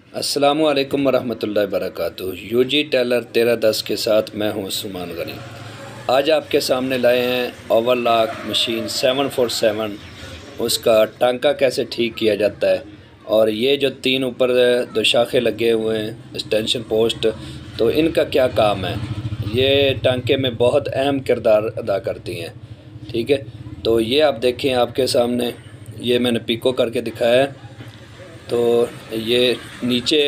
अस्सलामु अलैकुम वरहमतुल्लाहि वबरकातुहू। यूजी टेलर 1310 के साथ मैं हूँ उस्मान गनी। आज आपके सामने लाए हैं ओवरलॉक मशीन 747। उसका टांका कैसे ठीक किया जाता है और ये जो तीन ऊपर दो शाखे लगे हुए हैं एक्सटेंशन पोस्ट, तो इनका क्या काम है। ये टांके में बहुत अहम किरदार अदा करती हैं। ठीक है, तो ये आप देखें, आपके सामने ये मैंने पिको करके दिखाया है। तो ये नीचे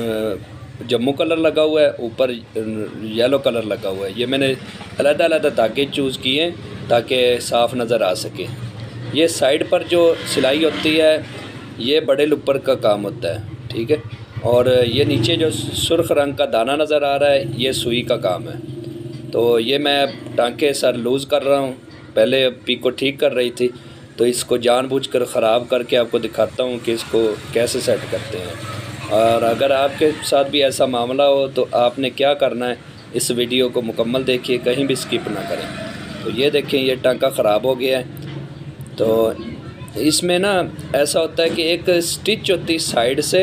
जम्मू कलर लगा हुआ है, ऊपर येलो कलर लगा हुआ है। ये मैंने अलग-अलग धागे चूज़ किए हैं ताकि साफ़ नज़र आ सके। ये साइड पर जो सिलाई होती है ये बड़े लुपर का काम होता है। ठीक है, और ये नीचे जो सुर्ख रंग का दाना नज़र आ रहा है ये सुई का काम है। तो ये मैं टांके सर लूज़ कर रहा हूँ। पहले पिको ठीक कर रही थी, तो इसको जानबूझकर ख़राब करके आपको दिखाता हूँ कि इसको कैसे सेट करते हैं। और अगर आपके साथ भी ऐसा मामला हो तो आपने क्या करना है, इस वीडियो को मुकम्मल देखिए, कहीं भी स्किप ना करें। तो ये देखें, ये टांका ख़राब हो गया है। तो इसमें ना ऐसा होता है कि एक स्टिच होती है साइड से,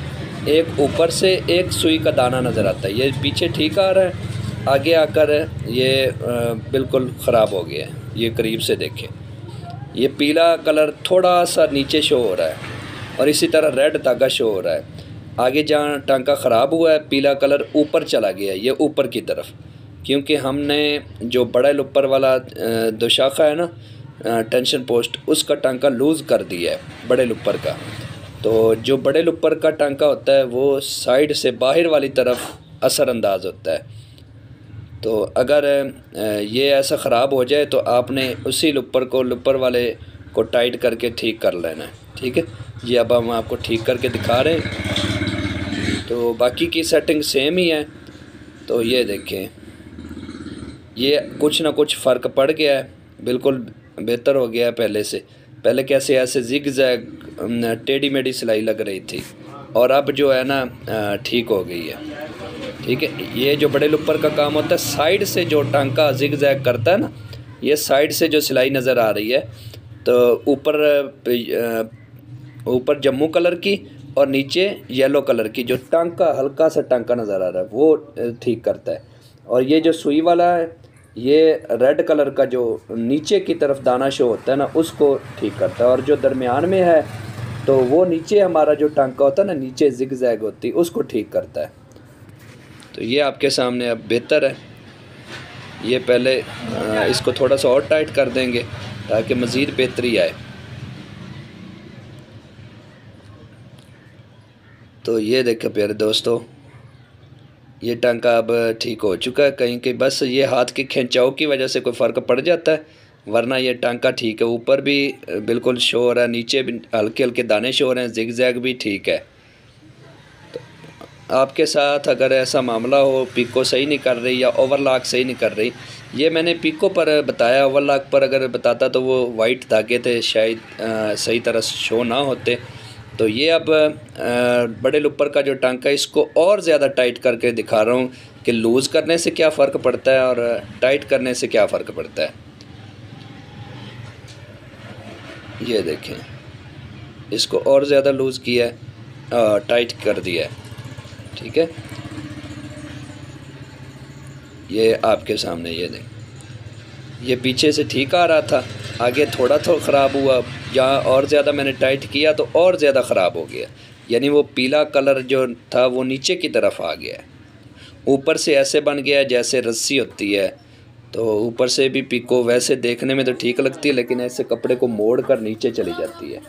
एक ऊपर से एक सुई का दाना नज़र आता है। ये पीछे ठीक आ रहा है, आगे आकर ये बिल्कुल ख़राब हो गया है। ये करीब से देखें, ये पीला कलर थोड़ा सा नीचे शो हो रहा है और इसी तरह रेड धागा शो हो रहा है। आगे जहाँ टांका ख़राब हुआ है पीला कलर ऊपर चला गया है, ये ऊपर की तरफ, क्योंकि हमने जो बड़ा लुपर वाला दो शाखा है ना टेंशन पोस्ट, उसका टांका लूज़ कर दिया है बड़े लुपर का। तो जो बड़े लुपर का टांका होता है वो साइड से बाहर वाली तरफ असरअंदाज होता है। तो अगर ये ऐसा ख़राब हो जाए तो आपने उसी लुपर वाले को टाइट करके ठीक कर लेना है। ठीक है, ये अब हम आपको ठीक करके दिखा रहे हैं। तो बाकी की सेटिंग सेम ही है। तो ये देखें, ये कुछ ना कुछ फ़र्क पड़ गया है, बिल्कुल बेहतर हो गया है पहले से। पहले कैसे ऐसे जिग जैग टेढ़ी मेढ़ी सिलाई लग रही थी, और अब जो है ना ठीक हो गई है। ठीक है, ये जो बड़े लुपर का काम होता है, साइड से जो टांका जिग जैग करता है ना, ये साइड से जो सिलाई नज़र आ रही है, तो ऊपर जम्मू कलर की और नीचे येलो कलर की जो टांका, हल्का सा टांका नज़र आ रहा है, वो ठीक करता है। और ये जो सुई वाला है, ये रेड कलर का जो नीचे की तरफ दाना शो होता है ना, उसको ठीक करता है। और जो दरमियान में है, तो वो नीचे हमारा जो टांका होता है ना, नीचे जिग जैग होती है, उसको ठीक करता है। तो ये आपके सामने अब बेहतर है। ये पहले इसको थोड़ा सा और टाइट कर देंगे ताकि मज़ीद बेहतरी आए। तो ये देखें प्यारे दोस्तों, ये टांका अब ठीक हो चुका है। कहीं कहीं बस ये हाथ के खिंचाव की वजह से कोई फ़र्क पड़ जाता है, वरना ये टांका ठीक है। ऊपर भी बिल्कुल शो हो रहा है, नीचे भी हल्के हल्के दाने शो हो रहे हैं, जिग जैग भी ठीक है। आपके साथ अगर ऐसा मामला हो, पिको सही नहीं कर रही या ओवरलॉक सही नहीं कर रही, ये मैंने पिको पर बताया, ओवरलॉक पर अगर बताता तो वो वाइट धागे थे, शायद सही तरह शो ना होते। तो ये अब बड़े लुपर का जो टांका, इसको और ज़्यादा टाइट करके दिखा रहा हूँ कि लूज़ करने से क्या फ़र्क पड़ता है और टाइट करने से क्या फ़र्क पड़ता है। ये देखें, इसको और ज़्यादा लूज़ किया है, टाइट कर दिया है। ठीक है, ये आपके सामने ये देख, ये पीछे से ठीक आ रहा था, आगे थोड़ा ख़राब हुआ, जहाँ और ज़्यादा मैंने टाइट किया तो और ज़्यादा ख़राब हो गया। यानी वो पीला कलर जो था वो नीचे की तरफ आ गया, ऊपर से ऐसे बन गया जैसे रस्सी होती है। तो ऊपर से भी पिको वैसे देखने में तो ठीक लगती है, लेकिन ऐसे कपड़े को मोड़ कर नीचे चली जाती है।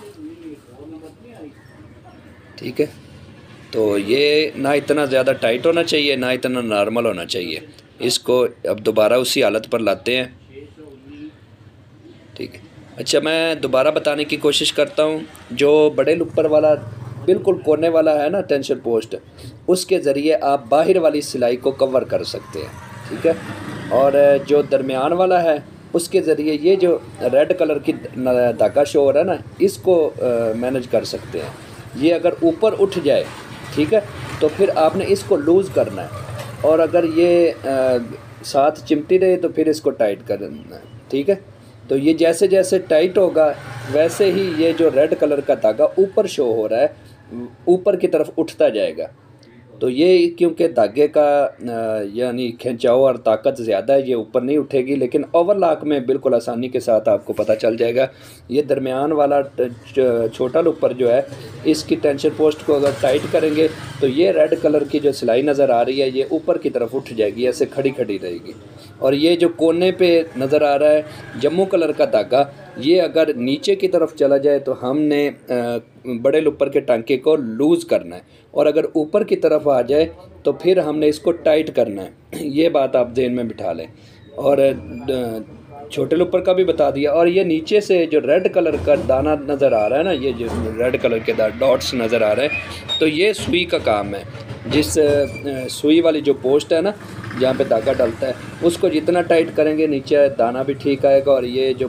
ठीक है, तो ये ना इतना ज़्यादा टाइट होना चाहिए, ना इतना नॉर्मल होना चाहिए। इसको अब दोबारा उसी हालत पर लाते हैं। ठीक है, अच्छा मैं दोबारा बताने की कोशिश करता हूँ। जो बड़े लुपर वाला बिल्कुल कोने वाला है ना टेंशन पोस्ट, उसके ज़रिए आप बाहर वाली सिलाई को कवर कर सकते हैं। ठीक है, और जो दरमियान वाला है उसके ज़रिए ये जो रेड कलर की धागा शो हो रहा है ना, इसको मैनेज कर सकते हैं। ये अगर ऊपर उठ जाए, ठीक है, तो फिर आपने इसको लूज़ करना है, और अगर ये साथ चिमटी रहे तो फिर इसको टाइट करना है। ठीक है, तो ये जैसे जैसे टाइट होगा वैसे ही ये जो रेड कलर का धागा ऊपर शो हो रहा है ऊपर की तरफ उठता जाएगा। तो ये क्योंकि धागे का यानी खिंचाव और ताकत ज़्यादा है, ये ऊपर नहीं उठेगी, लेकिन ओवरलॉक में बिल्कुल आसानी के साथ आपको पता चल जाएगा। ये दरमियान वाला छोटा लूपर जो है, इसकी टेंशन पोस्ट को अगर टाइट करेंगे तो ये रेड कलर की जो सिलाई नज़र आ रही है ये ऊपर की तरफ उठ जाएगी, ऐसे खड़ी खड़ी रहेगी। और ये जो कोने पे नज़र आ रहा है जम्मू कलर का धागा, ये अगर नीचे की तरफ चला जाए तो हमने बड़े लूपर के टांके को लूज़ करना है, और अगर ऊपर की तरफ आ जाए तो फिर हमने इसको टाइट करना है। ये बात आप ज़हन में बिठा लें। और छोटे लूपर का भी बता दिया। और ये नीचे से जो रेड कलर का दाना नज़र आ रहा है ना, ये जो रेड कलर के डॉट्स नज़र आ रहे हैं, तो ये सुई का काम है। जिस सुई वाली जो पोस्ट है ना, जहाँ पे धागा डलता है, उसको जितना टाइट करेंगे नीचे दाना भी ठीक आएगा। और ये जो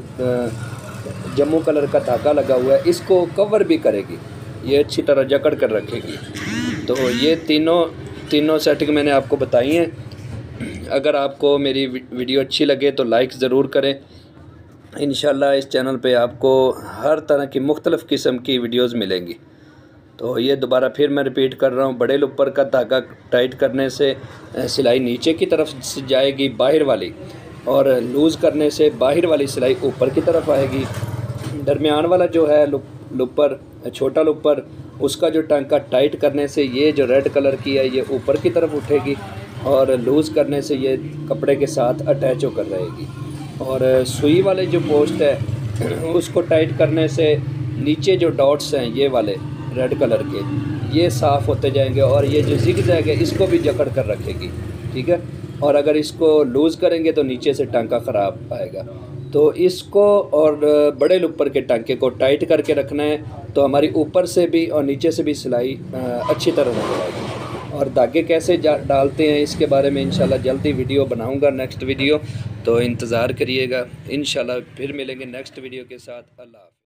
जम्मू कलर का धागा लगा हुआ है इसको कवर भी करेगी, ये अच्छी तरह जकड़ कर रखेगी। तो ये तीनों सेटिंग मैंने आपको बताई हैं। अगर आपको मेरी वीडियो अच्छी लगे तो लाइक ज़रूर करें। इंशाल्लाह इस चैनल पे आपको हर तरह की मुख्तलिफ़ किस्म की वीडियोज़ मिलेंगी। तो ये दोबारा फिर मैं रिपीट कर रहा हूँ, बड़े लूपर का धागा टाइट करने से सिलाई नीचे की तरफ जाएगी बाहर वाली, और लूज़ करने से बाहर वाली सिलाई ऊपर की तरफ आएगी। दरमियान वाला जो है लूपर, छोटा लूपर, उसका जो टांका टाइट करने से ये जो रेड कलर की है ये ऊपर की तरफ उठेगी, और लूज़ करने से ये कपड़े के साथ अटैच होकर रहेगी। और सुई वाले जो पोस्ट है उसको टाइट करने से नीचे जो डॉट्स हैं ये वाले रेड कलर के, ये साफ़ होते जाएंगे, और ये जो ज़िगज़ैग है इसको भी जकड़ कर रखेगी, ठीक है। और अगर इसको लूज़ करेंगे तो नीचे से टांका ख़राब आएगा। तो इसको और बड़े लूपर के टांके को टाइट करके रखना है, तो हमारी ऊपर से भी और नीचे से भी सिलाई अच्छी तरह नजर आएगी। और धागे कैसे डालते हैं इसके बारे में इंशाल्लाह जल्दी वीडियो बनाऊंगा, नेक्स्ट वीडियो, तो इंतज़ार करिएगा। इंशाल्लाह फिर मिलेंगे नेक्स्ट वीडियो के साथ। अल्लाह।